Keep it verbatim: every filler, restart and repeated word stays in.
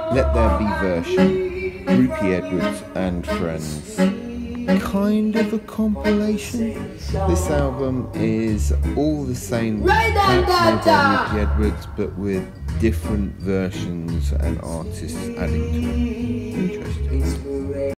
Let There Be version, Rupie Edwards and Friends. Kind of a compilation. This album is all the same tracks made by Rupie Edwards, but with different versions and artists adding to it. Interesting.